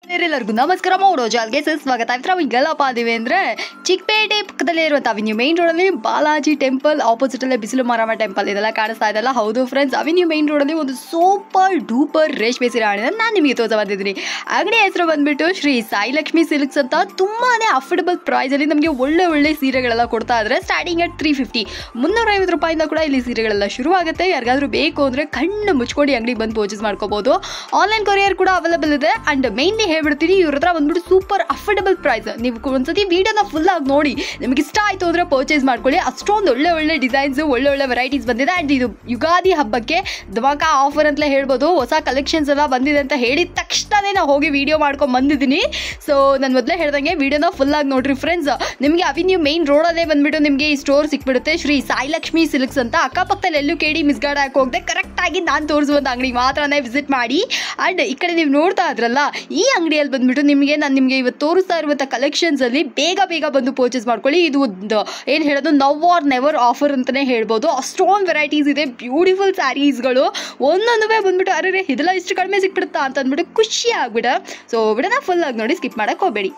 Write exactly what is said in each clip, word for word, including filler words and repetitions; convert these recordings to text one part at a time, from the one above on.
ಎಲ್ಲರಿಗೂ ನಮಸ್ಕಾರ ಮೋಡೋಜಾಲ್ಗೆ ಸ್ವಾಗತ. ನಾವು ಈಗೆಲ್ಲಪ್ಪ ಅದೀವಿ ಅಂದರೆ ಚಿಕ್ಕಪೇಟೆ ಪಕ್ಕದಲ್ಲೇ ಇರುವಂಥ ಅವಿನ್ಯೂ ಮೇನ್ ರೋಡಲ್ಲಿ ಬಾಲಾಜಿ ಟೆಂಪಲ್ ಆಪೋಸಿಟಲ್ಲೇ ಬಿಸಿಲು ಮಾರಮ್ಮ ಟೆಂಪಲ್ ಇದೆಲ್ಲ ಕಾಣಿಸ್ತಾ ಇದೆಲ್ಲ. ಹೌದು ಫ್ರೆಂಡ್ಸ್, ಅವಿನ್ಯೂ ಮೇನ್ ರೋಡಲ್ಲಿ ಒಂದು ಸೂಪರ್ ಡೂಪರ್ ರೇಷ್ಮೆ ಸೀರೆ ಆಡಿದ ನಾನು ನಿಮಗೆ ತೋರಿಸ ಬಂದಿದ್ದೀನಿ. ಅಂಗಡಿ ಹೆಸರು ಬಂದುಬಿಟ್ಟು ಶ್ರೀ ಸಾಯಿ ಲಕ್ಷ್ಮಿ ಸಿಲ್ಕ್ಸ್ ಅಂತ. ತುಂಬಾ ಅಫೋರ್ಡಬಲ್ ಪ್ರೈಸಲ್ಲಿ ನಮಗೆ ಒಳ್ಳೆ ಒಳ್ಳೆ ಸೀರೆಗಳೆಲ್ಲ ಕೊಡ್ತಾ ಇದ್ದಾರೆ. ಸ್ಟಾರ್ಟಿಂಗ್ ಅಟ್ ತ್ರೀ ಫಿಫ್ಟಿ ಮುನ್ನೂರೈವತ್ತು ರೂಪಾಯಿಂದ ಕೂಡ ಇಲ್ಲಿ ಸೀರೆಗಳೆಲ್ಲ ಶುರುವಾಗುತ್ತೆ. ಯಾರಿಗಾದ್ರೂ ಬೇಕು ಅಂದರೆ ಕಣ್ಣು ಮುಚ್ಕೊಂಡು ಅಂಗಡಿಗೆ ಬಂದು ಪರ್ಚೇಸ್ ಮಾಡ್ಕೋಬೋದು. ಆನ್ಲೈನ್ ಕೊರಿಯರ್ ಕೂಡ ಅವೈಲೇಬಲ್ ಇದೆ. ಆ್ಯಂಡ್ ಮೇನ್ಲಿ ಹೇಳ್ಬಿಡ್ತೀನಿ, ಇವ್ರ ಹತ್ರ ಬಂದ್ಬಿಟ್ಟು ಸೂಪರ್ ಅಫೋರ್ಡಬಲ್ ಪ್ರೈಸ್. ನೀವು ಒಂದ್ಸತಿ ವಿಡಿಯೋನ ಫುಲ್ ಆಗಿ ನೋಡಿ, ನಿಮಗೆ ಇಷ್ಟ ಆಯಿತು ಅಂದರೆ ಪರ್ಚೇಸ್ ಮಾಡ್ಕೊಳ್ಳಿ. ಅಷ್ಟೊಂದು ಒಳ್ಳೆ ಒಳ್ಳೆ ಡಿಸೈನ್ಸ್, ಒಳ್ಳೆ ಒಳ್ಳೆ ವೆರೈಟೀಸ್ ಬಂದಿದೆ. ಆ್ಯಂಡ್ ಇದು ಯುಗಾದಿ ಹಬ್ಬಕ್ಕೆ ಧಮಾಕಾ ಆಫರ್ ಅಂತಲೇ ಹೇಳ್ಬೋದು. ಹೊಸ ಕಲೆಕ್ಷನ್ಸ್ ಎಲ್ಲ ಬಂದಿದೆ ಅಂತ ಹೇಳಿದ ತಕ್ಷಣವೇ ನಾವು ಹೋಗಿ ವಿಡಿಯೋ ಮಾಡ್ಕೊಂಡು ಬಂದಿದ್ದೀನಿ. ಸೊ ನಾನು ಮೊದಲೇ ಹೇಳ್ದಂಗೆ ವಿಡಿಯೋನ ಫುಲ್ ಆಗಿ ನೋಡ್ರಿ ಫ್ರೆಂಡ್ಸ್. ನಿಮಗೆ ಅವಿನ್ಯೂ ಮೇನ್ ರೋಡಲ್ಲೇ ಬಂದ್ಬಿಟ್ಟು ನಿಮಗೆ ಈ ಸ್ಟೋರ್ ಸಿಕ್ಬಿಡುತ್ತೆ, ಶ್ರೀ ಸಾಯಿ ಲಕ್ಷ್ಮಿ ಸಿಲ್ಕ್ಸ್ ಅಂತ. ಅಕ್ಕಪಕ್ಕದಲ್ಲಿ ಎಲ್ಲೂ ಕೇಳಿ ಮಿಸ್ಗಾಡ್ ಹಾಕಿ ಹೋಗದೆ ಕರೆಕ್ಟಾಗಿ ನಾನು ತೋರಿಸುವಂಥ ಅಂಗಡಿಗೆ ಮಾತ್ರನೇ ವಿಸಿಟ್ ಮಾಡಿ. ಆ್ಯಂಡ್ ಈ ಕಡೆ ನೀವು ನೋಡ್ತಾ ಇದ್ರಲ್ಲ, ಈ ಅಂಗಡಿಯಲ್ಲಿ ಬಂದ್ಬಿಟ್ಟು ನಿಮಗೆ ನಾನು ನಿಮಗೆ ಇವತ್ತು ತೋರಿಸ್ತಾ ಇರುವಂಥ ಕಲೆಕ್ಷನ್ಸಲ್ಲಿ ಬೇಗ ಬೇಗ ಬಂದು ಪರ್ಚೇಸ್ ಮಾಡ್ಕೊಳ್ಳಿ. ಇದು ಒಂದು ಏನು ಹೇಳೋದು, ನವ್ ಆರ್ ನೆವರ್ ಆಫರ್ ಅಂತಲೇ ಹೇಳ್ಬೋದು. ಅಷ್ಟೊಂದು ವೆರೈಟೀಸ್ ಇದೆ, ಬ್ಯೂಟಿಫುಲ್ ಸ್ಯಾರೀಸ್ಗಳು. ಒಂದೊಂದು ಬಂದ್ಬಿಟ್ಟು ಅರೆ ಇದೆಲ್ಲ ಇಷ್ಟು ಕಡಿಮೆ ಸಿಕ್ಬಿಡುತ್ತಾ ಅಂತ ಅಂದ್ಬಿಟ್ಟು ಖುಷಿ ಆಗ್ಬಿಡ. ಸೊ ವಿಡಿಯೋನ ಫುಲ್ ಆಗಿ ನೋಡಿ, ಸ್ಕಿಪ್ ಮಾಡಕ್ಕೆ ಹೋಗಬೇಡಿ.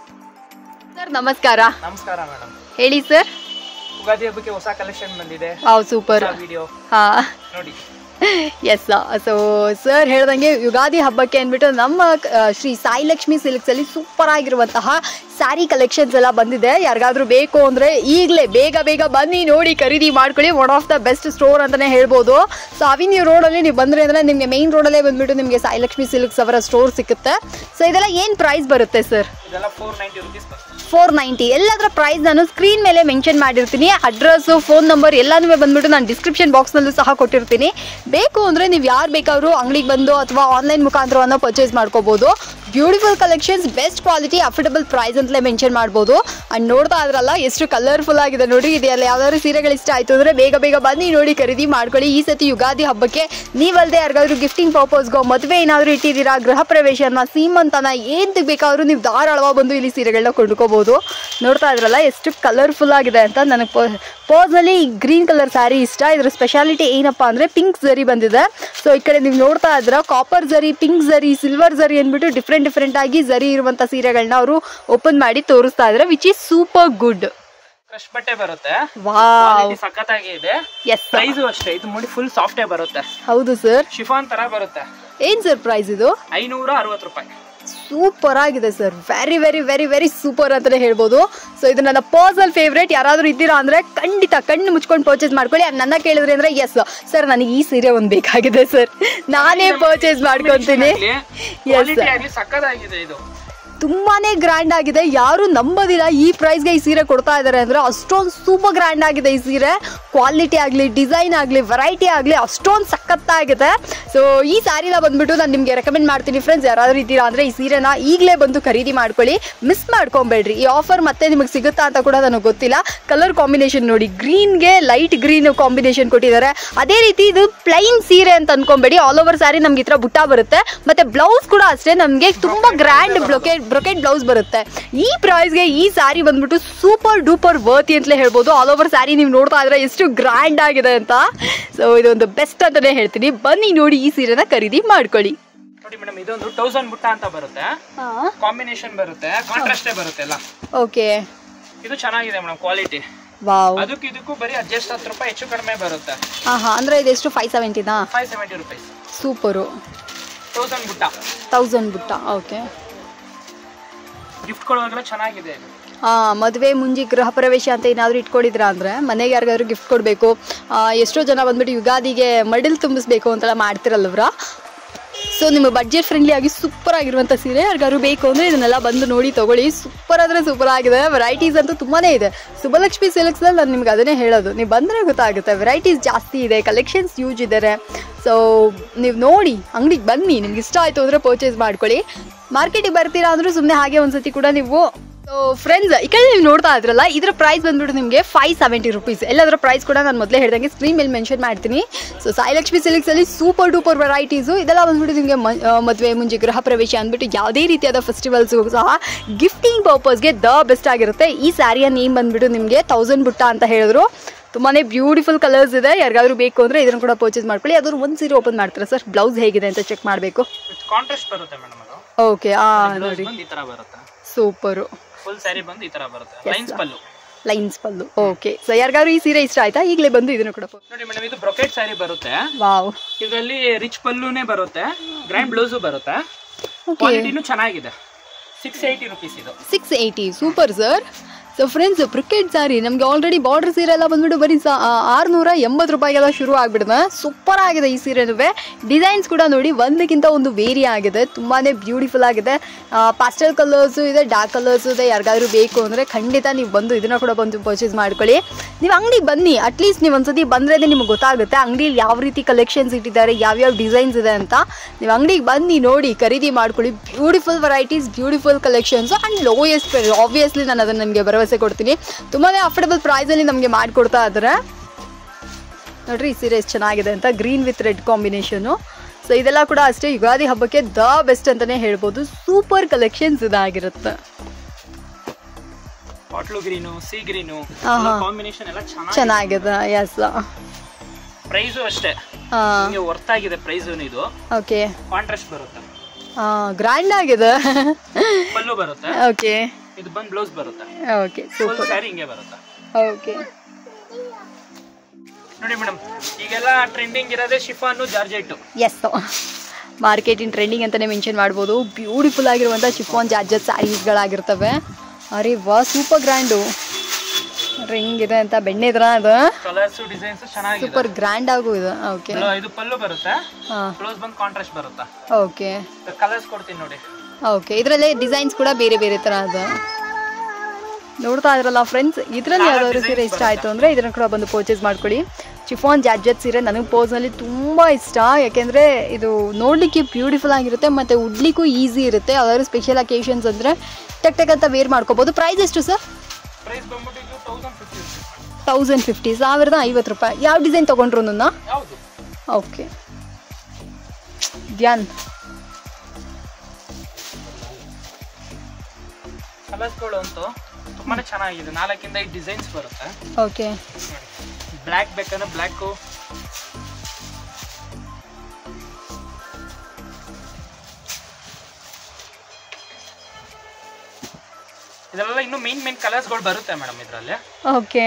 ಸರ್ ನಮಸ್ಕಾರ. ನಮಸ್ಕಾರ ಮೇಡಮ್, ಹೇಳಿ ಸರ್. ಯುಗಾದಿ ಹಬ್ಬಕ್ಕೆ ಹೊಸ ಕಲೆಕ್ಷನ್ ಬಂದಿದೆ. ವಾವ್ ಸೂಪರ್ ವಿಡಿಯೋ ಹಾ ನೋಡಿ. ಎಸ್, ಸೊ ಸರ್ ಹೇಳ್ದಂಗೆ ಯುಗಾದಿ ಹಬ್ಬಕ್ಕೆ ಅಂದ್ಬಿಟ್ಟು ನಮ್ಮ ಶ್ರೀ ಸಾಯಿ ಲಕ್ಷ್ಮಿ ಸಿಲ್ಕ್ಸಲ್ಲಿ ಸೂಪರ್ ಆಗಿರುವಂತಹ ಸ್ಯಾರಿ ಕಲೆಕ್ಷನ್ಸ್ ಎಲ್ಲ ಬಂದಿದೆ. ಯಾರಿಗಾದ್ರೂ ಬೇಕು ಅಂದರೆ ಈಗಲೇ ಬೇಗ ಬೇಗ ಬನ್ನಿ, ನೋಡಿ, ಖರೀದಿ ಮಾಡ್ಕೊಳ್ಳಿ. One of the best store ಅಂತಲೇ ಹೇಳ್ಬೋದು. ಸೊ ಅವಿನ್ಯೂ ರೋಡಲ್ಲಿ ನೀವು ಬಂದರೆ ಅಂದರೆ ನಿಮಗೆ ಮೇನ್ ರೋಡಲ್ಲೇ ಬಂದುಬಿಟ್ಟು ನಿಮಗೆ ಸಾಯಿ ಲಕ್ಷ್ಮಿ ಸಿಲ್ಕ್ಸ್ ಅವರ ಸ್ಟೋರ್ ಸಿಗುತ್ತೆ. ಸೊ ಇದೆಲ್ಲ ಏನು ಪ್ರೈಸ್ ಬರುತ್ತೆ ಸರ್? ಇದೆಲ್ಲ four ninety rupees four ninety ಎಲ್ಲದರ ಪ್ರೈಸ್ ನಾನು ಸ್ಕ್ರೀನ್ ಮೇಲೆ ಮೆನ್ಷನ್ ಮಾಡಿರ್ತೀನಿ. ಅಡ್ರೆಸ್ಸು, ಫೋನ್ ನಂಬರ್ ಎಲ್ಲನೂ ಬಂದ್ಬಿಟ್ಟು ನಾನು ಡಿಸ್ಕ್ರಿಪ್ಷನ್ ಬಾಕ್ಸ್ನಲ್ಲೂ ಸಹ ಕೊಟ್ಟಿರ್ತೀನಿ. ಬೇಕು ಅಂದರೆ ನೀವು ಯಾರು ಬೇಕಾದರೂ ಅಂಗಡಿಗೆ ಬಂದು ಅಥವಾ ಆನ್ಲೈನ್ ಮುಖಾಂತರವನ್ನು ಪರ್ಚೇಸ್ ಮಾಡ್ಕೋಬೋದು. Beautiful collections, best quality, affordable price ಅಂತಲೇ ಮೆನ್ಷನ್ ಮಾಡ್ಬೋದು. ಆ್ಯಂಡ್ ನೋಡ್ತಾ ಇದ್ರಲ್ಲ ಎಷ್ಟು ಕಲರ್ಫುಲ್ ಆಗಿದೆ ನೋಡಿ. ಇದೆಲ್ಲ ಯಾವ್ದಾದ್ರು ಸೀರೆಗಳು ಇಷ್ಟ ಆಯಿತು ಅಂದರೆ ಬೇಗ ಬೇಗ ಬನ್ನಿ, ನೋಡಿ, ಖರೀದಿ ಮಾಡ್ಕೊಳ್ಳಿ. ಈ ಸತಿ ಯುಗಾದಿ ಹಬ್ಬಕ್ಕೆ ನೀವಲ್ಲದೆ ಯಾರಿಗಾದ್ರೂ ಗಿಫ್ಟಿಂಗ್ ಪರ್ಪಸ್ಗೋ, ಮದುವೆ ಏನಾದರೂ ಇಟ್ಟಿದ್ದೀರಾ, ಗೃಹ ಪ್ರವೇಶನ, ಸೀಮಂತನ, ಏನು ಬೇಕಾದರೂ ನೀವು ಧಾರಾಳವಾಗಿ ಬಂದು ಇಲ್ಲಿ ಸೀರೆಗಳನ್ನ ಕೊಂಡ್ಕೋಬೋದು. ನೋಡ್ತಾ ಇದ್ರಲ್ಲ ಎಷ್ಟು ಕಲರ್ಫುಲ್ ಆಗಿದೆ ಅಂತ. ನನಗೆ ಪರ್ಸ್ನಲಿ ಈ ಗ್ರೀನ್ ಕಲರ್ ಸ್ಯಾರಿ ಇಷ್ಟ. ಇದ್ರ ಸ್ಪೆಷಾಲಿಟಿ ಏನಪ್ಪ ಅಂದರೆ ಪಿಂಕ್ ಝರಿ ಬಂದಿದೆ. ಸೊ ಈ ಕಡೆ ನೀವು ನೋಡ್ತಾ ಇದ್ರ ಕಾಪರ್ ಝರಿ, ಪಿಂಕ್ ಝರಿ, ಸಿಲ್ವರ್ ಝರಿ ಅಂದ್ಬಿಟ್ಟು ಡಿಫ್ರೆಂಟ್ ಡಿಫ್ರೆಂಟ್ ಆಗಿ ಝರಿ ಇರುವಂಥ ಸೀರೆಗಳನ್ನ ಅವರು ಓಪನ್ ಮಾಡಿ ತೋರಿಸ್ತಾ ಇದ್ದಾರೆ, which is super good. Crush ಬಟ್ಟೆ ಬರುತ್ತೆ, ವಾವ್ ಸಖತ್ತಾಗಿ ಇದೆ. ಎಸ್, ಪ್ರೈಸ್ ಅಷ್ಟೇ, ಇದು ನೋಡಿ ಫುಲ್ ಸಾಫ್ಟೇ ಬರುತ್ತೆ. ಹೌದು ಸರ್. ಶಿಫಾನ್ ತರ ಬರುತ್ತೆ. ಏನ್ ಸರ್ ಪ್ರೈಸ್ ಇದು? ಐನೂರ ಅರವತ್ತು ರೂಪಾಯಿ. ಸೂಪರ್ ಆಗಿದೆ sir, very very very very super ಅಂತಲೇ ಹೇಳ್ಬೋದು. ಸೊ ಇದು ನನ್ನ ಪರ್ಸನಲ್ ಫೇವ್ರೇಟ್. ಯಾರಾದರೂ ಇದ್ದೀರಾ ಅಂದರೆ ಖಂಡಿತ ಕಣ್ಣು ಮುಚ್ಕೊಂಡು ಪರ್ಚೇಸ್ ಮಾಡ್ಕೊಳ್ಳಿ. ನನ್ನ ಕೇಳಿದ್ರೆ ಅಂದರೆ ಎಸ್ ಸರ್, ನನಗೆ ಈ ಸೀರೆ ಒಂದು ಬೇಕಾಗಿದೆ ಸರ್, ನಾನೇ ಪರ್ಚೇಸ್ ಮಾಡ್ಕೊತೀನಿ. ಎಸ್, ಸಖತ್ತಾಗಿದೆ, ಇದು ತುಂಬಾನೇ ಗ್ರ್ಯಾಂಡ್ ಆಗಿದೆ. ಯಾರು ನಂಬೋದಿಲ್ಲ ಈ ಪ್ರೈಸ್ಗೆ ಈ ಸೀರೆ ಕೊಡ್ತಾ ಇದ್ದಾರೆ ಅಂದರೆ. ಅಷ್ಟೊಂದು ಸೂಪರ್ ಗ್ರ್ಯಾಂಡ್ ಆಗಿದೆ ಈ ಸೀರೆ. ಕ್ವಾಲಿಟಿ ಆಗಲಿ, ಡಿಸೈನ್ ಆಗಲಿ, ವೆರೈಟಿ ಆಗಲಿ ಅಷ್ಟೊಂದು ಸಖತ್ತಾಗಿದೆ. ಸೊ ಈ ಸ್ಯಾರಿನ ಬಂದ್ಬಿಟ್ಟು ನಾನು ನಿಮಗೆ ರೆಕಮೆಂಡ್ ಮಾಡ್ತೀನಿ ಫ್ರೆಂಡ್ಸ್. ಯಾರಾದರೂ ಇದ್ದೀರಾ ಅಂದರೆ ಈ ಸೀರೆನ ಈಗಲೇ ಬಂದು ಖರೀದಿ ಮಾಡ್ಕೊಳ್ಳಿ, ಮಿಸ್ ಮಾಡ್ಕೊಬೇಡ್ರಿ. ಈ ಆಫರ್ ಮತ್ತೆ ನಿಮಗೆ ಸಿಗುತ್ತಾ ಅಂತ ಕೂಡ ನನಗೆ ಗೊತ್ತಿಲ್ಲ. ಕಲರ್ ಕಾಂಬಿನೇಷನ್ ನೋಡಿ, ಗ್ರೀನ್ಗೆ ಲೈಟ್ ಗ್ರೀನ್ ಕಾಂಬಿನೇಷನ್ ಕೊಟ್ಟಿದ್ದಾರೆ. ಅದೇ ರೀತಿ ಇದು ಪ್ಲೈನ್ ಸೀರೆ ಅಂತ ಅನ್ಕೊಂಬೇಡಿ, ಆಲ್ ಓವರ್ ಸ್ಯಾರಿ ನಮ್ಗೆ ಈ ಥರ ಬುಟ್ಟ ಬರುತ್ತೆ. ಮತ್ತೆ ಬ್ಲೌಸ್ ಕೂಡ ಅಷ್ಟೇ ನಮಗೆ ತುಂಬ ಗ್ರ್ಯಾಂಡ್ ಬ್ಲೊಕೆಟ್ ಬ್ರೊಕೆಟ್ ಬ್ಲೌಸ್ ಬರುತ್ತೆ. ಈ ಪ್ರೈಸ್ಗೆ ಈ ಸ್ಯಾರಿ ಬಂದ್ಬಿಟ್ಟು ಸೂಪರ್ ಡೂಪರ್ ವರ್ತಿ ಅಂತಲೇ ಹೇಳ್ಬೋದು. ಆಲ್ ಓವರ್ ಸ್ಯಾರಿ ನೀವು ನೋಡ್ತಾ ಇದ್ರೆ ಎಷ್ಟು ಗ್ರ್ಯಾಂಡ್ ಆಗಿದೆ ಅಂತ. ಸೊ ಇದೊಂದು ಬೆಸ್ಟ್ ಅಂತಾನೆ ಹೇಳ್ತೀನಿ. ಬನ್ನಿ ನೋಡಿ, ಈ ಸೀರೆನ ಖರೀದಿ ಮಾಡ್ಕೊಳ್ಳಿ. ನೋಡಿ ಮೇಡಮ್, ಇದೊಂದು ತೌಸಂಡ್ ಬುಟ್ಟ ಅಂತ ಬರುತ್ತೆ, ಕಾಂಬಿನೇಷನ್ ಬರುತ್ತೆ, ಕಾಂಟ್ರಾಸ್ಟೇ ಬರುತ್ತೆ ಎಲ್ಲ. ಓಕೆ, ಇದು ಚೆನ್ನಾಗಿದೆ ಮೇಡಮ್ ಕ್ವಾಲಿಟಿ. ವಾವ್, ಅದಕ್ಕೆ ಇದಕ್ಕೂ ಬರೀ ಅಡ್ಜಸ್ಟ್ ಹತ್ತು ರೂಪಾಯಿ ಹೆಚ್ಚು ಕಡಿಮೆ ಬರುತ್ತೆ. ಹಾ ಹಾ, ಅಂದ್ರೆ ಇದೆಷ್ಟು ಫೈವ್ ಸೆವೆಂಟಿನಾ? Five seventy rupees. Super. Thousand ಬುಟ್ಟ, ತೌಸಂಡ್ ಬುಟ್ಟ. ಓಕೆ, ಗಿಫ್ಟ್ ಕೊಡುವಾಗಲೂ ಚೆನ್ನಾಗಿದೆ. ಹಾಂ, ಮದುವೆ ಮುಂಜಿ ಗೃಹ ಪ್ರವೇಶ ಅಂತ ಏನಾದರೂ ಇಟ್ಕೊಂಡಿದ್ರ ಅಂದರೆ ಮನೆಗೆ ಯಾರಿಗಾದ್ರೂ ಗಿಫ್ಟ್ ಕೊಡಬೇಕು. ಎಷ್ಟೋ ಜನ ಬಂದ್ಬಿಟ್ಟು ಯುಗಾದಿಗೆ ಮಡಿಲ್ ತುಂಬಿಸ್ಬೇಕು ಅಂತೆಲ್ಲ ಮಾಡ್ತಿರಲ್ಲವ್ರ. ಸೊ ನಿಮ್ಮ ಬಡ್ಜೆಟ್ ಫ್ರೆಂಡ್ಲಿ ಆಗಿ ಸೂಪರ್ ಆಗಿರುವಂಥ ಸೀರೆ ಯಾರಿಗಾದ್ರು ಬೇಕು ಅಂದರೆ ಇದನ್ನೆಲ್ಲ ಬಂದು ನೋಡಿ ತೊಗೊಳ್ಳಿ. ಸೂಪರ್ ಅಂದರೆ ಸೂಪರ್ ಆಗಿದೆ. ವೆರೈಟೀಸ್ ಅಂತೂ ತುಂಬಾ ಇದೆ. ಸುಬ್ಬಲಕ್ಷ್ಮಿ ಸಿಲ್ಕ್ಸ್ನಲ್ಲಿ ನಾನು ನಿಮ್ಗೆ ಅದನ್ನೇ ಹೇಳೋದು, ನೀವು ಬಂದರೆ ಗೊತ್ತಾಗುತ್ತೆ. ವೆರೈಟೀಸ್ ಜಾಸ್ತಿ ಇದೆ, ಕಲೆಕ್ಷನ್ಸ್ ಯೂಜ್ ಇದ್ದಾರೆ. ಸೊ ನೀವು ನೋಡಿ, ಅಂಗಡಿಗೆ ಬನ್ನಿ, ನಿಮ್ಗೆ ಇಷ್ಟ ಆಯಿತು ಅಂದರೆ ಪರ್ಚೇಸ್ ಮಾಡ್ಕೊಳ್ಳಿ. ಮಾರ್ಕೆಟಿಗೆ ಬರ್ತೀರಾ ಅಂದರೂ ಸುಮ್ಮನೆ ಹಾಗೆ ಒಂದ್ಸತಿ ಕೂಡ ನೀವು. ಸೊ ಫ್ರೆಂಡ್ಸ್, ಈ ಕಡೆ ನೀವು ನೋಡ್ತಾ ಇದ್ರಲ್ಲ, ಇದರ ಪ್ರೈಸ್ ಬಂದ್ಬಿಟ್ಟು ನಿಮಗೆ ಫೈವ್ ಸೆವೆಂಟಿ ರುಪೀಸ್. ಎಲ್ಲದರ ಪ್ರೈಸ್ ಕೂಡ ನಾನು ಮೊದಲೇ ಹೇಳ್ದಂಗೆ ಸ್ಕ್ರೀನ್ ಮೇಲೆ ಮೆನ್ಷನ್ ಮಾಡ್ತೀನಿ. ಸೊ ಸಾಯಿ ಲಕ್ಷ್ಮಿ ಸಿಲ್ಕ್ಸಲ್ಲಿ ಸೂಪರ್ ಡೂಪರ್ ವೆರೈಟೀಸು ಇದೆಲ್ಲ ಬಂದ್ಬಿಟ್ಟು ನಿಮಗೆ ಮದುವೆ ಮುಂಜಿ ಗೃಹ ಪ್ರವೇಶ ಅಂದ್ಬಿಟ್ಟು ಯಾವುದೇ ರೀತಿಯಾದ ಫೆಸ್ಟಿವಲ್ಸ್ಗೂ ಸಹ ಗಿಫ್ಟಿಂಗ್ ಪರ್ಪಸ್ಗೆ ದ ಬೆಸ್ಟ್ ಆಗಿರುತ್ತೆ. ಈ ಸ್ಯಾರಿಯ ನೇಮ್ ಬಂದ್ಬಿಟ್ಟು ನಿಮಗೆ ತೌಸಂಡ್ ಬುಟ್ಟ ಅಂತ ಹೇಳಿದ್ರು. ತುಂಬಾ ಬ್ಯೂಟಿಫುಲ್ ಕಲರ್ಸ್ ಇದೆ. ಯಾರಿಗಾದ್ರೂ ಬೇಕು ಅಂದರೆ ಇದನ್ನು ಕೂಡ ಪರ್ಚೇಸ್ ಮಾಡ್ಕೊಳ್ಳಿ. ಅದ್ರ ಒಂದು ಸೀರೆ ಓಪನ್ ಮಾಡ್ತಾರೆ ಸರ್, ಬ್ಲೌಸ್ ಹೇಗಿದೆ ಅಂತ ಚೆಕ್ ಮಾಡಬೇಕು. ಕಾಂಟ್ರಾಸ್ಟ್ ಬರುತ್ತೆ ಮೇಡಮ್ ಅದು. ಓಕೆ ಆ ನೋಡಿ ಈ ತರ ಬರುತ್ತೆ. ಸೂಪರು. ಫುಲ್ ಸ್ಯಾರಿ ಬಂದು ಈ ತರ ಬರುತ್ತೆ. ಲೈನ್ಸ್ ಪಲ್ಲು. ಲೈನ್ಸ್ ಪಲ್ಲು. ಓಕೆ. ಸೊ ಯಾರಿಗಾದ್ರು ಈ ಸೀರೆ ಇಷ್ಟ ಆಯ್ತಾ ಈಗಲೇ ಬಂದು ಇದನ್ನು ಕೂಡ ನೋಡಿ ಮೇಡಮ್, ಇದು ಬ್ರೊಕೆಟ್ ಸ್ಯಾರಿ ಬರುತ್ತೆ. ವಾವ್. ಇದರಲ್ಲಿ ರಿಚ್ ಪಲ್ಲುನೇ ಬರುತ್ತೆ, ಗ್ರ್ಯಾಂಡ್ ಬ್ಲೌಸು ಬರುತ್ತೆ, ಕ್ವಾಲಿಟಿನೂ ಚೆನ್ನಾಗಿದೆ. ಸಿಕ್ಸ್ ಏಯ್ಟಿ ರುಪೀಸ್ ಇದು. Six eighty super sir. So friends, brocade saree ನಮಗೆ ಆಲ್ರೆಡಿ ಬಾರ್ಡರ್ ಸೀರೆ ಎಲ್ಲ ಬಂದ್ಬಿಟ್ಟು ಬರೀ ಸಾ ಆರುನೂರ ಎಂಬತ್ತು ರೂಪಾಯಿಗೆಲ್ಲ ಶುರು ಆಗ್ಬಿಡುತ್ತೆ. ಸೂಪರ್ ಆಗಿದೆ ಈ ಸೀರೆನೂ. ಡಿಸೈನ್ಸ್ ಕೂಡ ನೋಡಿ ಒಂದಕ್ಕಿಂತ ಒಂದು ವೇರಿ ಆಗಿದೆ, ತುಂಬಾ ಬ್ಯೂಟಿಫುಲ್ ಆಗಿದೆ. ಪಾಸ್ಟಲ್ ಕಲರ್ಸು ಇದೆ, ಡಾರ್ಕ್ ಕಲರ್ಸು ಇದೆ. ಯಾರಿಗಾದ್ರೂ ಬೇಕು ಅಂದರೆ ಖಂಡಿತ ನೀವು ಬಂದು ಇದನ್ನು ಕೂಡ ಬಂದು ಪರ್ಚೇಸ್ ಮಾಡ್ಕೊಳ್ಳಿ. ನೀವು ಅಂಗಡಿಗೆ ಬನ್ನಿ, ಅಟ್ಲೀಸ್ಟ್ ನೀವು ಒಂದ್ಸತಿ ಬಂದ್ರೆ ನಿಮ್ಗೆ ಗೊತ್ತಾಗುತ್ತೆ ಅಂಗಡಿಯಲ್ಲಿ ಯಾವ ರೀತಿ ಕಲೆಕ್ಷನ್ಸ್ ಇಟ್ಟಿದ್ದಾರೆ, ಯಾವ್ಯಾವ ಡಿಸೈನ್ಸ್ ಇದೆ ಅಂತ. ನೀವು ಅಂಗಡಿಗೆ ಬನ್ನಿ, ನೋಡಿ, ಖರೀದಿ ಮಾಡ್ಕೊಳ್ಳಿ. Beautiful varieties, beautiful collections and lowest price. Obviously ನಾನು ಅದನ್ನು ನಿಮಗೆ ಭರವಸೆ ಕೊಡ್ತೀನಿ. ತುಂಬಾ ಅಫೋರ್ಡಬಲ್ ಪ್ರೈಸಲ್ಲಿ ನಮಗೆ ಮಾಡಿಕೊಡ್ತಾ ಇದ್ದಾರೆ. ನೋಡ್ರಿ ಈ ಸೀರೆ ಎಷ್ಟು ಚೆನ್ನಾಗಿದೆ ಅಂತ, green with red combination. So ಇದೆಲ್ಲ ಕೂಡ ಅಷ್ಟೇ ಯುಗಾದಿ ಹಬ್ಬಕ್ಕೆ ದ ಬೆಸ್ಟ್ ಅಂತಲೇ ಹೇಳ್ಬೋದು. ಸೂಪರ್ ಕಲೆಕ್ಷನ್ಸ್ ಇದಾಗಿರುತ್ತೆ. Bottle green, sea green combination ಎಲ್ಲ ಚೆನ್ನಾಗಿದೆ. ಎಸ್, ಪ್ರೈಸು ಅಷ್ಟೇ ನಿಮಗೆ ವರ್ತ್ ಆಗಿದೆ. ಪ್ರೈಸು ಇದು ಓಕೆ. ಕಾಂಟ್ರಾಸ್ಟ್ ಬರುತ್ತೆ, ಗ್ರ್ಯಾಂಡ್ ಆಗಿದೆ. ಪಲ್ಲು ಬರುತ್ತೆ. ಓಕೆ. ಇದು ಬಂದು ಬ್ಲೌಸ್ ಬರುತ್ತೆ. Okay, super. ಸ್ಯಾರಿ ಹಿಂಗೆ ಬರುತ್ತೆ. ಓಕೆ. ನೋಡಿ ಮೇಡಮ್, ಈಗೆಲ್ಲ ಟ್ರೆಂಡಿಂಗ್ ಇರೋದೇ ಶಿಫಾನು ಜಾರ್ಜೆಟ್. ಎಸ್, ಮಾರ್ಕೆಟಿನ ಟ್ರೆಂಡಿಂಗ್ ಅಂತಾನೆ ಮೆನ್ಷನ್ ಮಾಡ್ಬೋದು. ಬ್ಯೂಟಿಫುಲ್ ಆಗಿರುವಂಥ ಶಿಫಾನ್ ಜಾರ್ಜೆಟ್ ಸ್ಯಾರೀಸ್ಗಳಾಗಿರ್ತವೆ. ಅರೆ ವಾ, ಸೂಪರ್ ಗ್ರ್ಯಾಂಡು. ರಿಂಗ್ ಇದೆ ಅಂತ ಬೆಣ್ಣೆ ತರ ಅದು. ಕಲರ್ಸ್ ಡಿಸೈನ್ಸ್ ಚೆನ್ನಾಗಿದೆ, ಸೂಪರ್ ಗ್ರ್ಯಾಂಡ್ ಆಗು ಇದೆ. ಓಕೆ. ಇದು ಪಲ್ಲು ಬರುತ್ತೆ, ಬ್ಲೌಸ್ ಬಂದು ಕಾಂಟ್ರಾಸ್ಟ್ ಬರುತ್ತೆ. ಓಕೆ. ಕಲರ್ಸ್ ಕೊಡ್ತೀನಿ ನೋಡಿ. ಓಕೆ. ಇದರಲ್ಲೇ ಡಿಸೈನ್ಸ್ ಕೂಡ ಬೇರೆ ಬೇರೆ ತರ ಇದೆ. ನೋಡ್ತಾ ಇದ್ರಲ್ಲ ಫ್ರೆಂಡ್ಸ್, ಇದರಲ್ಲಿ ಯಾವ್ದಾದ್ರು ಸೀರೆ ಇಷ್ಟ ಆಯಿತು ಅಂದರೆ ಇದನ್ನು ಕೂಡ ಬಂದು ಪರ್ಚೇಸ್ ಮಾಡ್ಕೊಳ್ಳಿ. ಶಿಫಾನ್ ಜಾರ್ಜೆಟ್ ಸೀರೆ ನನಗೆ ಪರ್ಸ್ನಲಿ ತುಂಬ ಇಷ್ಟ. ಯಾಕೆಂದರೆ ಇದು ನೋಡಲಿಕ್ಕೆ ಬ್ಯೂಟಿಫುಲ್ ಆಗಿರುತ್ತೆ ಮತ್ತು ಉಡ್ಲಿಕ್ಕೂ ಈಸಿ ಇರುತ್ತೆ. ಯಾವ್ದಾದ್ರು ಸ್ಪೆಷಲ್ ಅಕೇಶನ್ಸ್ ಅಂದರೆ ಟಕ್ ಟಕ್ ಅಂತ ವೇರ್ ಮಾಡ್ಕೋಬೋದು. ಪ್ರೈಸ್ ಎಷ್ಟು ಸರ್? ಪ್ರೈಸ್ ಬಂದ್ಬಿಟ್ಟು ತೌಸಂಡ್ ಫಿಫ್ಟಿ ಸಾವಿರದ ಐವತ್ತು ರೂಪಾಯಿ. ಯಾವ ಡಿಸೈನ್ ತೊಗೊಂಡ್ರು ನನ್ನ? ಓಕೆ. ಧ್ಯಾನ್ ಕಲರ್ಸ್ಗಳು ಅಂತೂ ತುಂಬಾನೇ ಚೆನ್ನಾಗಿದೆ. ನಾಲ್ಕಿಂದ ಐದು ಡಿಸೈನ್ಸ್ ಬರುತ್ತೆ. ಓಕೆ. ಬ್ಲ್ಯಾಕ್ ಬೇಕಂದ್ರೆ ಬ್ಲ್ಯಾಕು, ಇದೆಲ್ಲ ಇನ್ನು ಮೇನ್ ಮೇನ್ ಕಲರ್ಸ್ಗಳು ಬರುತ್ತೆ ಮೇಡಮ್ ಇದರಲ್ಲಿ. ಓಕೆ.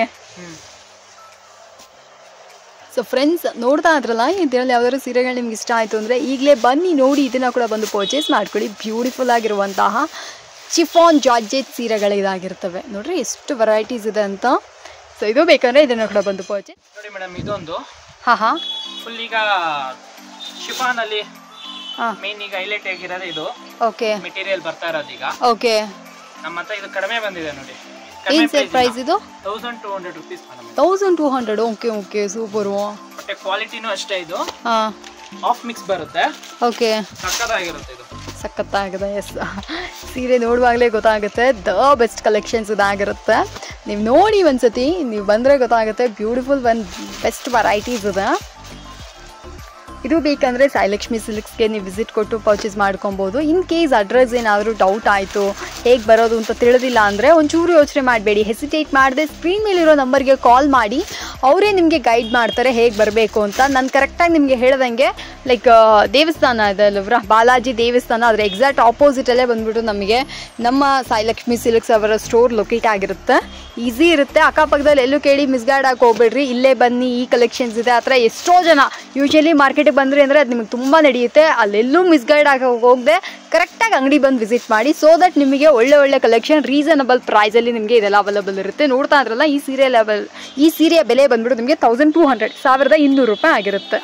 ಸೊ ಫ್ರೆಂಡ್ಸ್, ನೋಡ್ತಾ ಇದ್ರಲ್ಲ, ಇದರಲ್ಲಿ ಯಾವ್ದಾದ್ರು ಸೀರೆಗಳು ನಿಮ್ಗೆ ಇಷ್ಟ ಆಯಿತು ಅಂದರೆ ಈಗಲೇ ಬನ್ನಿ, ನೋಡಿ, ಇದನ್ನು ಕೂಡ ಬಂದು ಪರ್ಚೇಸ್ ಮಾಡ್ಕೊಳ್ಳಿ. ಬ್ಯೂಟಿಫುಲ್ ಆಗಿರುವಂತಹ ಶಿಫಾನ್ ಜಾರ್ಜೆಟ್ ಸೀರೆಗಳು ಇದಾಗಿರ್ತವೆ. ನೋಡ್ರಿ ಎಷ್ಟು ವೆರೈಟೀಸ್ ಇದೆ ಅಂತ. ಸೊ ಇದು ಬೇಕಂದ್ರೆ ಇದನ್ನು ಕೂಡ ಬಂದು ಪರ್ಚೇಸ್ ನೋಡಿ ಮೇಡಮ್. ಇದೊಂದು ಹಾಂ ಹಾಂ ಫುಲ್ ಈಗ ಶಿಫಾನ್ ಅಲ್ಲಿ ಮೇನ್ ಈಗ ಹೈಲೈಟ್ ಆಗಿರೋದು ಇದು. ಓಕೆ. ಮೆಟೀರಿಯಲ್ ಬರ್ತಾ ಇರೋದು ಈಗ. ಓಕೆ. ನಮ್ಮ ಹತ್ರ ಇದು ಕಡಿಮೆ ಬಂದಿದೆ ನೋಡಿ. ಏನು ಸರ್ ಪ್ರೈಸ್ ಇದು? Thousand two hundred rupees madam. Thousand two hundred. Okay okay, super. ಮತ್ತೆ ಕ್ವಾಲಿಟಿನೂ ಅಷ್ಟೇ. ಇದು ಹಾಂ, ಆಫ್ ಮಿಕ್ಸ್ ಬರುತ್ತೆ. ಓಕೆ. ಸಕ್ಕತ್ತಾಗಿರುತ್ತೆ ಇದು. ಸಖತ್ತಾಗಿದೆ. ಎಸ್, ಸೀರೆ ನೋಡುವಾಗಲೇ ಗೊತ್ತಾಗುತ್ತೆ ದ ಬೆಸ್ಟ್ ಕಲೆಕ್ಷನ್ಸ್ ಇದಾಗಿರುತ್ತೆ. ನೀವು ನೋಡಿ ಒಂದ್ಸತಿ, ನೀವು ಬಂದರೆ ಗೊತ್ತಾಗುತ್ತೆ. ಬ್ಯೂಟಿಫುಲ್ ಒನ್ ಬೆಸ್ಟ್ ವೆರೈಟೀಸ್ ಇದೆ. ಇದು ಬೇಕಂದರೆ ಸಾಯಿಲಕ್ಷ್ಮಿ ಸಿಲ್ಕ್ಸ್ಗೆ ನೀವು ವಿಸಿಟ್ ಕೊಟ್ಟು ಪರ್ಚೇಸ್ ಮಾಡ್ಕೊಬೋದು. ಇನ್ ಕೇಸ್ ಅಡ್ರೆಸ್ ಏನಾದರೂ ಡೌಟ್ ಆಯಿತು, ಹೇಗೆ ಬರೋದು ಅಂತ ತಿಳಿದಿಲ್ಲ ಅಂದರೆ ಒಂಚೂರು ಯೋಚನೆ ಮಾಡಬೇಡಿ, ಹೆಸಿಟೇಟ್ ಮಾಡದೆ ಸ್ಕ್ರೀನ್ ಮೇಲಿರೋ ನಂಬರ್ಗೆ ಕಾಲ್ ಮಾಡಿ, ಅವರೇ ನಿಮಗೆ ಗೈಡ್ ಮಾಡ್ತಾರೆ ಹೇಗೆ ಬರಬೇಕು ಅಂತ. ನಾನು ಕರೆಕ್ಟಾಗಿ ನಿಮಗೆ ಹೇಳ್ದಂಗೆ, ಲೈಕ್ ದೇವಸ್ಥಾನ ಇದೆ ಅಲ್ಲವ್ರ, ಬಾಲಾಜಿ ದೇವಸ್ಥಾನ, ಅದರ ಎಕ್ಸಾಕ್ಟ್ ಆಪೋಸಿಟಲ್ಲೇ ಬಂದುಬಿಟ್ಟು ನಮಗೆ ನಮ್ಮ ಸಾಯಿಲಕ್ಷ್ಮಿ ಸಿಲ್ಕ್ಸ್ ಅವರ ಸ್ಟೋರ್ ಲೊಕೇಟ್ ಆಗಿರುತ್ತೆ. ಈಸಿ ಇರುತ್ತೆ. ಅಕ್ಕಪಕ್ಕದಲ್ಲಿ ಎಲ್ಲೂ ಕೇಳಿ ಮಿಸ್ಗೈಡ್ ಆಗಿ ಹೋಗ್ಬೇಡ್ರಿ, ಇಲ್ಲೇ ಬನ್ನಿ, ಈ ಕಲೆಕ್ಷನ್ಸ್ ಇದೆ. ಆ ಥರ ಎಷ್ಟೋ ಜನ ಯೂಶಲಿ ಮಾರ್ಕೆಟಿಗೆ ಬಂದ್ರಿ ಅಂದರೆ ಅದು ನಿಮಗೆ ತುಂಬ ನಡೆಯುತ್ತೆ. ಅಲ್ಲೆಲ್ಲೂ ಮಿಸ್ಗೈಡ್ ಆಗಿ ಹೋಗದೆ ಕರೆಕ್ಟಾಗಿ ಅಂಗಡಿ ಬಂದು ವಿಸಿಟ್ ಮಾಡಿ, ಸೋ ದಟ್ ನಿಮಗೆ ಒಳ್ಳೆ ಒಳ್ಳೆ ಕಲೆಕ್ಷನ್ ರೀಸನಬಲ್ ಪ್ರೈಸಲ್ಲಿ ನಿಮಗೆ ಇದೆಲ್ಲ ಅವೈಲಬಲ್ ಇರುತ್ತೆ. ನೋಡ್ತಾ ಇದ್ರಲ್ಲ, ಈ ಸೀರೆ ಲೆವೆಲ್ ಈ ಸೀರೆಯ ಬೆಲೆ ಬಂದ್ಬಿಟ್ಟು ನಿಮಗೆ ತೌಸಂಡ್ ಟೂ ಹಂಡ್ರೆಡ್ ಸಾವಿರದ ಇನ್ನೂರು ರೂಪಾಯಿ ಆಗಿರುತ್ತೆ.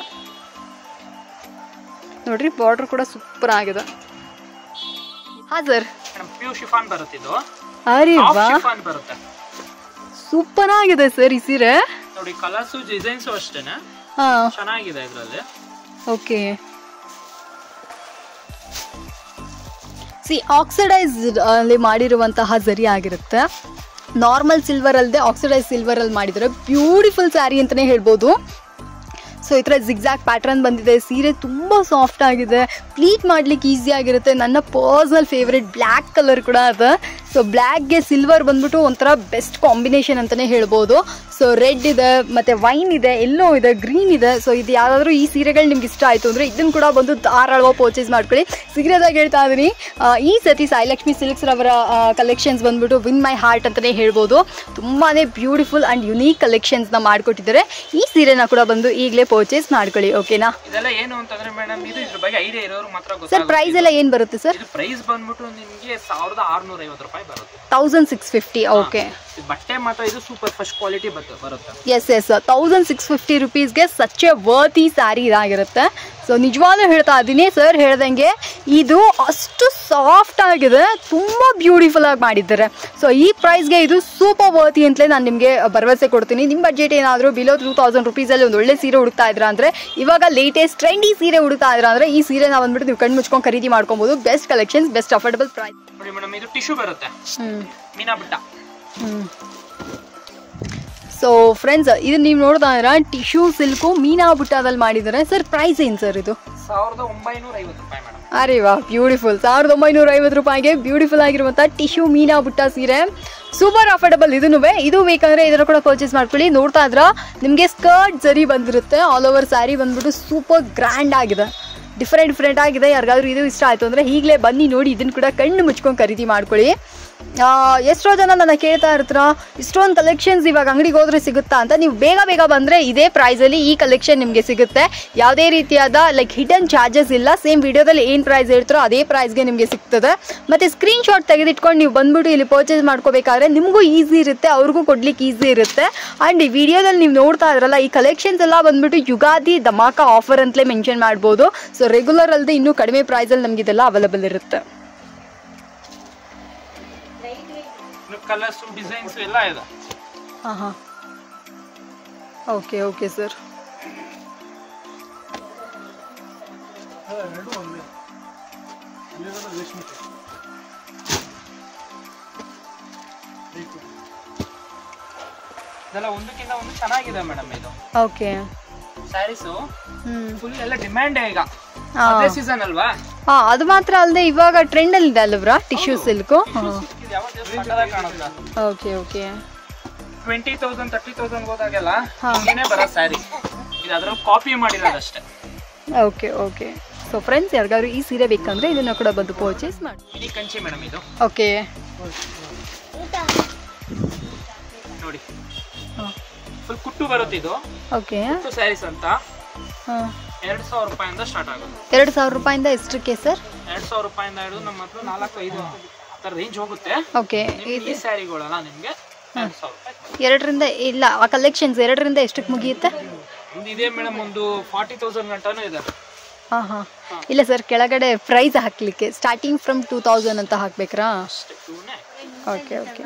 ನೋಡ್ರಿ, ಬಾರ್ಡರ್ ಕೂಡ ಸೂಪರ್ ಆಗಿದೆ. ಹಾಂ ಸರ್, ಪ್ಯೂರ್ ಶಿಫಾನ್ ಬರುತ್ತೆ ಇದು. ಅರೆ ವಾ, ಬರುತ್ತೆ, ಸೂಪರ್ ಆಗಿದೆ ಸರ್ ಈ ಸೀರೆ. ನೋಡಿ, ಕಲರ್ಸ್ ಡಿಸೈನ್ಸ್ ಅಷ್ಟೇನೆ ಚೆನ್ನಾಗಿದೆ ಇದರಲ್ಲಿ. ಓಕೆ. ಸಿ ಆಕ್ಸಿಡೈಸ್ ಅಲ್ಲಿ ಮಾಡಿರುವಂತಹ ಜರಿ ಆಗಿರುತ್ತೆ. ನಾರ್ಮಲ್ ಸಿಲ್ವರ್ ಅಲ್ಲದೆ ಆಕ್ಸಿಡೈಸ್ ಸಿಲ್ವರ್ ಅಲ್ಲಿ ಮಾಡಿದರೆ ಬ್ಯೂಟಿಫುಲ್ ಸ್ಯಾರಿ ಅಂತಲೇ ಹೇಳ್ಬೋದು. ಸೊ ಈ ಥರ ಜಿಗ್ಜಾಗ್ ಪ್ಯಾಟ್ರನ್ ಬಂದಿದೆ. ಸೀರೆ ತುಂಬ ಸಾಫ್ಟ್ ಆಗಿದೆ, ಪ್ಲೀಟ್ ಮಾಡ್ಲಿಕ್ಕೆ ಈಸಿ ಆಗಿರುತ್ತೆ. ನನ್ನ ಪರ್ಸ್ನಲ್ ಫೇವ್ರೆಟ್ ಬ್ಲ್ಯಾಕ್ ಕಲರ್ ಕೂಡ ಅದು. ಸೊ ಬ್ಲ್ಯಾಕ್ಗೆ ಸಿಲ್ವರ್ ಬಂದ್ಬಿಟ್ಟು ಒಂಥರ ಬೆಸ್ಟ್ ಕಾಂಬಿನೇಷನ್ ಅಂತಲೇ ಹೇಳ್ಬೋದು. ಸೊ ರೆಡ್ ಇದೆ, ಮತ್ತು ವೈನ್ ಇದೆ, ಎಲ್ಲೋ ಇದೆ, ಗ್ರೀನ್ ಇದೆ. ಸೊ ಇದು ಯಾವುದಾದ್ರೂ ಈ ಸೀರೆಗಳು ನಿಮ್ಗೆ ಇಷ್ಟ ಆಯಿತು ಅಂದರೆ ಇದನ್ನು ಕೂಡ ಬಂದು ಧಾರಾಳವಾಗಿ ಪರ್ಚೇಸ್ ಮಾಡ್ಕೊಳ್ಳಿ. ಸೀರಿಯಸ್ಸಾಗಿ ಹೇಳ್ತಾ ಇದ್ದೀನಿ, ಈ ಸತಿ ಸಾಯಿಲಕ್ಷ್ಮಿ ಸಿಲ್ಕ್ಸ್ ರವರ ಕಲೆಕ್ಷನ್ಸ್ ಬಂದ್ಬಿಟ್ಟು ವಿನ್ ಮೈ ಹಾರ್ಟ್ ಅಂತಲೇ ಹೇಳ್ಬೋದು. ತುಂಬಾ ಬ್ಯೂಟಿಫುಲ್ ಆ್ಯಂಡ್ ಯುನೀಕ್ ಕಲೆಕ್ಷನ್ಸ್ನ ಮಾಡಿಕೊಟ್ಟಿದ್ದಾರೆ. ಈ ಸೀರೆನ ಕೂಡ ಬಂದು ಈಗಲೇ ಪರ್ಚೇಸ್ ಮಾಡ್ಕೊಳ್ಳಿ. ಓಕೆನಾ? ಇದೆಲ್ಲ ಏನು ಅಂತಂದ್ರೆ ಮೇಡಮ್, ಇದು ಇದ್ರ ಬಗ್ಗೆ ಐಡಿಯಾ ಇರೋರು ಮಾತ್ರ ಗೊತ್ತಾಗುತ್ತೆ. ಸರ್ ಪ್ರೈಸ್ ಎಲ್ಲ ಏನು ಬರುತ್ತೆ ಸರ್? ಪ್ರೈಸ್ ಬಂದ್ಬಿಟ್ಟು ನಿಮಗೆ ಸಾವಿರದ ಆರುನೂರ ಐವತ್ತು ರೂಪಾಯಿ ಬರುತ್ತೆ. Thousand six fifty okay. ಬಟ್ಟೆ ಮಾತ್ರ ಇದು ಸೂಪರ್ ಫಸ್ಟ್ ಕ್ವಾಲಿಟಿ ಬರುತ್ತೆ. Yes yes thousand six fifty ರುಪೀಸ್ಗೆ ಸಚ್ ಎ ವರ್ತಿ ಸ್ಯಾರಿ ಇದಾಗಿರುತ್ತೆ. ಸೊ ನಿಜವಾಗ್ಲೂ ಹೇಳ್ತಾ ಇದ್ದೀನಿ ಸರ್ ಹೇಳ್ದಂಗೆ ಇದು ಅಷ್ಟು ಸಾಫ್ಟ್ ಆಗಿದೆ, ತುಂಬ ಬ್ಯೂಟಿಫುಲ್ ಆಗಿ ಮಾಡಿದ್ದಾರೆ. ಸೊ ಈ ಪ್ರೈಸ್ಗೆ ಇದು ಸೂಪರ್ ವರ್ತಿ ಅಂತಲೇ ನಾನು ನಿಮಗೆ ಭರವಸೆ ಕೊಡ್ತೀನಿ. ನಿಮ್ಮ ಬಡ್ಜೆಟ್ ಏನಾದರೂ ಬಿಲೋ ಟೂ ತೌಸಂಡ್ ರುಪೀಸಲ್ಲಿ ಒಂದು ಒಳ್ಳೆ ಸೀರೆ ಹುಡುಕ್ತಾ ಇದ್ರ ಅಂದರೆ, ಇವಾಗ ಲೇಟೆಸ್ಟ್ ಟ್ರೆಂಡಿ ಸೀರೆ ಹುಡುಕ್ತಾ ಇದ್ರ ಅಂದರೆ ಈ ಸೀರೆ ನಾವು ಬಂದ್ಬಿಟ್ಟು ನೀವು ಕಣ್ಣು ಮುಚ್ಕೊಂಡು ಖರೀದಿ ಮಾಡ್ಕೊಬೋದು. Best collections, best affordable price. ನೋಡಿ ಮೇಡಮ್, ಇದು ಟಿಶ್ಯೂ ಬರುತ್ತೆ, ಮೀನಾ ಬುಟ್ಟ. ಹ್ಮ್ ಸೊ ಫ್ರೆಂಡ್ಸ್, ಇದು ನೀವು ನೋಡ್ತಾ ಇದ್ದೀರಾ ಟಿಶ್ಯೂ ಸಿಲ್ಕು ಮೀನಾ ಬುಟ್ಟಾದಲ್ಲಿ ಮಾಡಿದ್ದಾರೆ. ಸರ್ ಪ್ರೈಸ್ ಏನು ಸರ್ ಇದು? ಸಾವಿರದ ಒಂಬೈನೂರ ಐವತ್ತು ರೂಪಾಯಿ ಮೇಡಮ್. ಅರೆ ವಾ ಬ್ಯೂಟಿಫುಲ್. ಸಾವಿರದ ಒಂಬೈನೂರ ಐವತ್ತು ರೂಪಾಯಿಗೆ ಬ್ಯೂಟಿಫುಲ್ ಆಗಿರುವಂಥ ಟಿಶ್ಯೂ ಮೀನಾ ಬುಟ್ಟ ಸೀರೆ, ಸೂಪರ್ ಅಫೋರ್ಡಬಲ್. ಇದೂ ಇದು ಬೇಕಂದ್ರೆ ಇದರ ಕೂಡ ಪರ್ಚೇಸ್ ಮಾಡ್ಕೊಳ್ಳಿ. ನೋಡ್ತಾ ಇದ್ರ ನಿಮಗೆ ಸ್ಕರ್ಟ್ ಜರಿ ಬಂದಿರುತ್ತೆ, ಆಲ್ ಓವರ್ ಸ್ಯಾರಿ ಬಂದ್ಬಿಟ್ಟು ಸೂಪರ್ ಗ್ರ್ಯಾಂಡ್ ಆಗಿದೆ, ಡಿಫ್ರೆಂಟ್ ಡಿಫ್ರೆಂಟ್ ಆಗಿದೆ. ಯಾರಿಗಾದ್ರೂ ಇದು ಇಷ್ಟ ಆಯಿತು ಅಂದರೆ ಈಗಲೇ ಬನ್ನಿ ನೋಡಿ, ಇದನ್ನು ಕೂಡ ಕಣ್ಣು ಮುಚ್ಕೊಂಡು ಖರೀದಿ ಮಾಡ್ಕೊಳ್ಳಿ. ಎಷ್ಟೋ ಜನ ನನ್ನ ಕೇಳ್ತಾ ಇರ್ತೀರ ಇಷ್ಟೊಂದು ಕಲೆಕ್ಷನ್ಸ್ ಇವಾಗ ಅಂಗಡಿಗೆ ಹೋದರೆ ಸಿಗುತ್ತಾ ಅಂತ. ನೀವು ಬೇಗ ಬೇಗ ಬಂದರೆ ಇದೇ ಪ್ರೈಸಲ್ಲಿ ಈ ಕಲೆಕ್ಷನ್ ನಿಮಗೆ ಸಿಗುತ್ತೆ. ಯಾವುದೇ ರೀತಿಯಾದ ಲೈಕ್ ಹಿಡನ್ ಚಾರ್ಜಸ್ ಇಲ್ಲ. ಸೇಮ್ ವಿಡಿಯೋದಲ್ಲಿ ಏನು ಪ್ರೈಸ್ ಹೇಳ್ತಾರೋ ಅದೇ ಪ್ರೈಸ್ಗೆ ನಿಮಗೆ ಸಿಗ್ತದೆ. ಮತ್ತು ಸ್ಕ್ರೀನ್ಶಾಟ್ ತೆಗೆದಿಟ್ಕೊಂಡು ನೀವು ಬಂದ್ಬಿಟ್ಟು ಇಲ್ಲಿ ಪರ್ಚೇಸ್ ಮಾಡ್ಕೋಬೇಕಾದ್ರೆ ನಿಮಗೂ ಈಸಿ ಇರುತ್ತೆ, ಅವ್ರಿಗೂ ಕೊಡ್ಲಿಕ್ಕೆ ಈಸಿ ಇರುತ್ತೆ. ಆ್ಯಂಡ್ ಈ ವಿಡಿಯೋದಲ್ಲಿ ನೀವು ನೋಡ್ತಾ ಇದ್ರಲ್ಲ ಈ ಕಲೆಕ್ಷನ್ಸ್ ಎಲ್ಲ ಬಂದ್ಬಿಟ್ಟು ಯುಗಾದಿ ಧಮಾಕ ಆಫರ್ ಅಂತಲೇ ಮೆನ್ಷನ್ ಮಾಡ್ಬೋದು. ಸೊ ರೆಗ್ಯುಲರ್ ಅಲ್ಲದೆ ಇನ್ನೂ ಕಡಿಮೆ ಪ್ರೈಸಲ್ಲಿ ನಮ್ಗೆ ಇದೆಲ್ಲ ಅವೈಲೇಬಲ್ ಇರುತ್ತೆ. ಕಲರ್ಸ್ ಡಿಸೈನ್ಸ್ ಎಲ್ಲ ಇದೆ. ಹಾಂ ಹಾಂ ಓಕೆ ಓಕೆ ಸರ್. ಇದೆಲ್ಲ ಒಂದಕ್ಕಿಂತ ಒಂದು ಚೆನ್ನಾಗಿದೆ ಮೇಡಮ್. ಇದು ಓಕೆ ಸ್ಯಾರೀಸು ಹ್ಮ್ ಫುಲ್ ಎಲ್ಲ ಡಿಮ್ಯಾಂಡ್ ಈಗ ಸೀಸನ್ ಅಲ್ವಾ. ಹಾ ಅದು ಮಾತ್ರ ಅಲ್ಲದೆ ಇವಾಗ ಟ್ರೆಂಡ್ ಅಲ್ಲಿ ಇದೆ ಅಲ್ವ್ರಾ tissue silk. Okay okay twenty thousand thirty thousand ಹೋದಾಗೆಲ್ಲ ಏನೇ ಬರೋ ಸ್ಯಾರಿ ಇದು ಅದ್ರ ಕಾಪಿ ಮಾಡಿರೋದಷ್ಟೇ. ಓಕೆ ಓಕೆ ಸೊ ಫ್ರೆಂಡ್ಸ್, ಯಾರಿಗಾದ್ರು ಈ ಸೀರೆ ಬೇಕಂದ್ರೆ ಇದನ್ನ ಕೂಡ ಬಂದು ಪರ್ಚೇಸ್ ಮಾಡಿ. ಮಿನಿ ಕಂಚಿ ಮೇಡಮ್ ಇದು. ಓಕೆ ನೋಡಿ ಫುಲ್ ಕುಟ್ಟು ಬರುತ್ತೆ ಇದು. ಓಕೆ ಕುಟ್ಟು ಸ್ಯಾರೀಸ್ ಅಂತ ಹಾಂ ಎರಡು ಸಾವಿರ ರೂಪಾಯಿಂದ ಸ್ಟಾರ್ಟ್ ಆಗುತ್ತೆ. ಎರಡು ಸಾವಿರ ರೂಪಾಯಿಂದ ಎಷ್ಟಕ್ಕೆ ಸರ್? ಎರಡು ಸಾವಿರ ರೂಪಾಯಿಂದ ಹಿಡಿದು ನಮ್ಮ ಹತ್ರ ನಾಲ್ಕು ಐದು ಥರ ರೇಂಜ್ ಹೋಗುತ್ತೆ. ಓಕೆ ಈ ಸ್ಯಾರಿಗಳೆಲ್ಲ ನಿಮಗೆ ಎರಡು ಸಾವಿರ ರೂಪಾಯಿ. ಎರಡರಿಂದ ಇಲ್ಲ ಆ ಕಲೆಕ್ಷನ್ಸ್ ಎರಡರಿಂದ ಎಷ್ಟಕ್ಕೆ ಮುಗಿಯುತ್ತೆ? ಒಂದು ಇದೆ ಮೇಡಮ್, ಒಂದು ಫಾರ್ಟಿ ತೌಸಂಡ್ ಗಂಟನೂ ಇದೆ. ಹಾಂ ಹಾಂ ಇಲ್ಲ ಸರ್, ಕೆಳಗಡೆ ಪ್ರೈಸ್ ಹಾಕಲಿಕ್ಕೆ ಸ್ಟಾರ್ಟಿಂಗ್ ಫ್ರಮ್ ಟೂ ತೌಸಂಡ್ ಅಂತ ಹಾಕ್ಬೇಕ್ರಾ? ಓಕೆ ಓಕೆ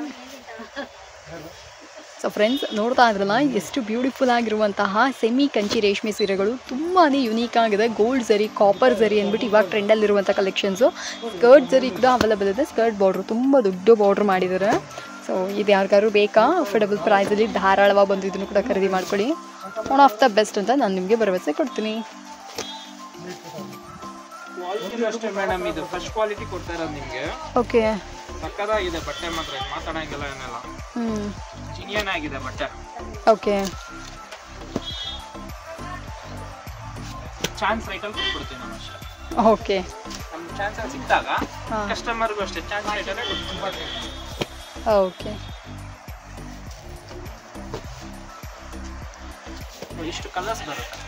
ಸೊ ಫ್ರೆಂಡ್ಸ್, ನೋಡ್ತಾ ಇದ್ರಲ್ಲ ಎಷ್ಟು ಬ್ಯೂಟಿಫುಲ್ ಆಗಿರುವಂತಹ ಸೆಮಿ ಕಂಚಿ ರೇಷ್ಮೆ ಸೀರೆಗಳು ತುಂಬಾ ಯುನೀಕ್ ಆಗಿದೆ. ಗೋಲ್ಡ್ ಜರಿ, ಕಾಪರ್ ಜರಿ ಅಂದ್ಬಿಟ್ಟು ಇವಾಗ ಟ್ರೆಂಡಲ್ಲಿರುವಂಥ ಕಲೆಕ್ಷನ್ಸು. ಸ್ಕರ್ಟ್ ಜರಿ ಕೂಡ ಅವೈಲೇಬಲ್ ಇದೆ. ಸ್ಕರ್ಟ್ ಬಾರ್ಡ್ರು ತುಂಬ ದೊಡ್ಡ ಬಾರ್ಡ್ರ್ ಮಾಡಿದ್ದಾರೆ. ಸೊ ಇದು ಯಾರಿಗಾರು ಬೇಕಾ ಅಫೋರ್ಡಬಲ್ ಪ್ರೈಸಲ್ಲಿ ಧಾರಾಳವಾಗಿ ಬಂದು ಇದನ್ನು ಕೂಡ ಖರೀದಿ ಮಾಡ್ಕೊಳ್ಳಿ. ಒನ್ ಆಫ್ ದ ಬೆಸ್ಟ್ ಅಂತ ನಾನು ನಿಮಗೆ ಭರವಸೆ ಕೊಡ್ತೀನಿ. ಅಷ್ಟೇ ಮೇಡಮ್, ಇದು ಫಸ್ಟ್ ಕ್ವಾಲಿಟಿ ಕೊಡ್ತಾ ಇರೋದು ನಿಮಗೆ. ಓಕೆ ಸಕ್ಕದಾಗಿದೆ ಬಟ್ಟೆ ಮಾತ್ರ, ಮಾತಾಡಂಗಿಲ್ಲ ಏನೆಲ್ಲ. ಹ್ಮ್ ಜಿನಿಯನ್ ಆಗಿದೆ ಬಟ್ಟೆ. ಓಕೆ ಚಾನ್ಸ್ ರೈಟಲ್ಲಿ ಕೊಟ್ಬಿಡ್ತೀನಿ ನಾನು ಅಷ್ಟೇ. ಓಕೆ ನಮ್ಮ ಚಾನ್ಸ್ ಅಲ್ಲಿ ಸಿಕ್ಕಿದಾಗ ಕಸ್ಟಮರ್ಗೂ ಅಷ್ಟೇ ಚಾನ್ಸ್ ರೈಟಲ್ಲೇ ಕೊಡ್ತೀನಿ. ಓಕೆ ಇಷ್ಟು ಕಲರ್ಸ್ ಬರುತ್ತೆ.